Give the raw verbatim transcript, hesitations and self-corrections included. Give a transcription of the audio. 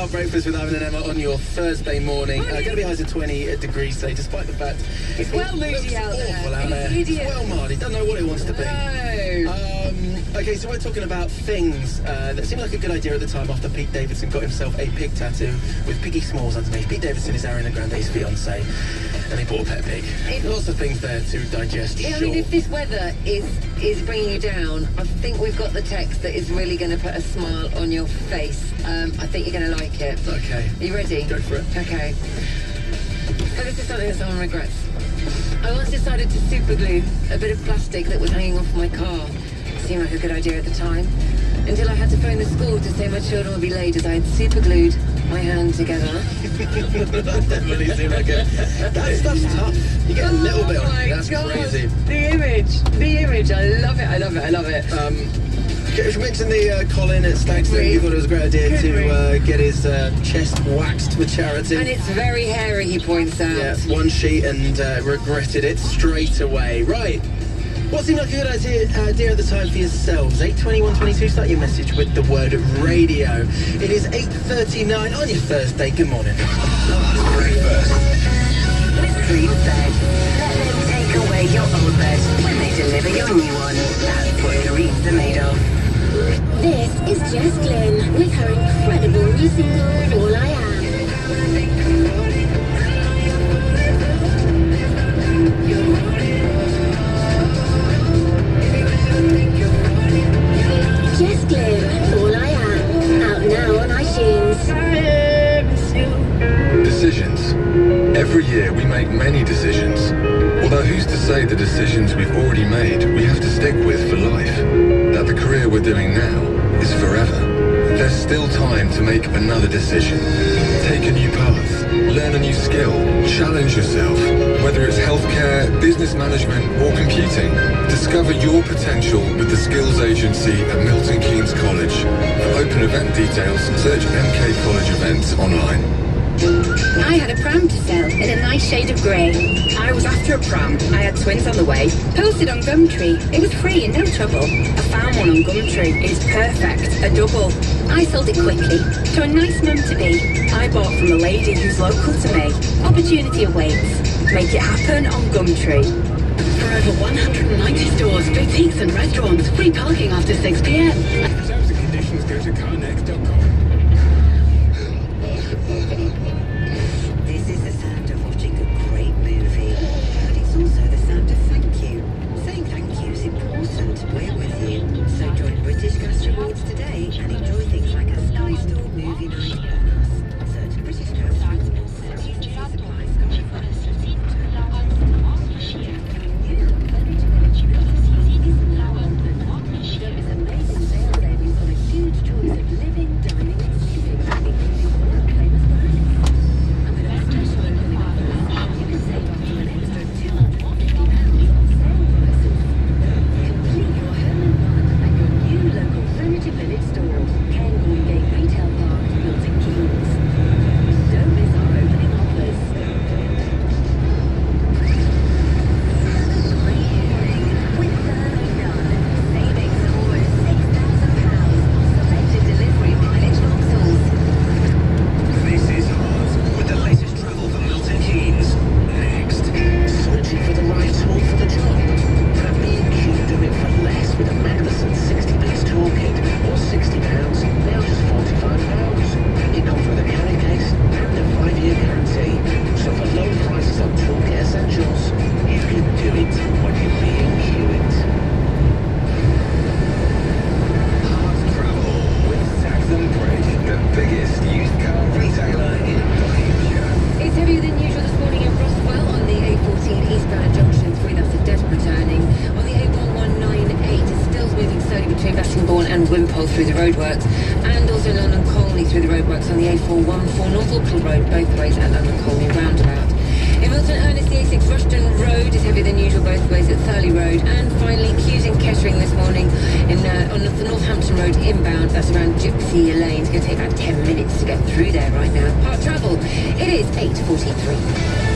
Start breakfast with Ivan and Emma on your Thursday morning. Uh, going to be highs of twenty degrees today, despite the fact it's it well moody out there. Awful out there. It's well mardy. Doesn't know what it wants to be. No. Um, okay, so we're talking about things uh, that seemed like a good idea at the time after Pete Davidson got himself a pig tattoo with Piggy Smalls underneath. Pete Davidson is Ariana Grande's fiance, and he bought a pet pig. It, Lots of things there to digest. Yeah, sure. I mean, if this weather is is bringing you down, I think we've got the text that is really going to put a smile on your face. Um, I think you're going to like it. Okay. Are you ready? Go for it. Okay. So this is something that someone regrets. I once decided to superglue a bit of plastic that was hanging off my car. It seemed like a good idea at the time, until I had to phone the school to say my children would be late as I had superglued my hand together. That definitely seemed like it. That stuff's tough. You get a little oh bit on my it. That's God. crazy. The image. The image. I love it. I love it. I love it. Um, If you mentioned the uh, Colin at Stagstone, you thought it was a great idea Could to uh, get his uh, chest waxed for charity. And it's very hairy, he points out. Yeah, one sheet and uh, regretted it straight away. Right. What seemed like a good idea, uh, idea at the time for yourselves? eight twenty-one twenty-two, start your message with the word radio. It is eight thirty-nine on your Thursday. Good morning. Breakfast. With Dream Bed. Let them take away your old bed when they deliver your new one. That's what dreams are made of. This is Jess Glynn with her incredible new single, All I Am. Jess Glynn, All I Am, out now on iTunes. Decisions. Every year we make many decisions. Although who's to say the decisions we've already made we have to stick with for life? That the career we're doing now is forever. There's still time to make another decision. Take a new path, learn a new skill, challenge yourself. Whether it's healthcare, business management or computing, discover your potential with the Skills Agency at Milton Keynes College. For open event details, search M K College Events online. I had a pram to sell in a nice shade of grey. I was after a pram. I had twins on the way. Posted on Gumtree. It was free and no trouble. I found one on Gumtree. It's perfect. A double. I sold it quickly to a nice mum-to-be. I bought from a lady who's local to me. Opportunity awaits. Make it happen on Gumtree. For over one hundred ninety stores, boutiques and restaurants, free parking after six p m. Terms and conditions go to carnext dot com. This is the sound of watching a great movie, but it's also the sound of thank you. Saying thank you is important. We're with you. So join British Gas Rewards today and enjoy things like a Sky Store movie night on us. Search British Gas Rewards. And Wimpole through the roadworks, and also London Colney through the roadworks on the A four fourteen North Auckland Road, both ways at London Colney roundabout. In Milton Ernest, the A six Rushden Road is heavier than usual both ways at Thurley Road, and finally queues in Kettering this morning in uh, on the Northampton Road inbound. That's around Gypsy Lane. It's going to take about ten minutes to get through there right now. Part travel. It is eight forty-three.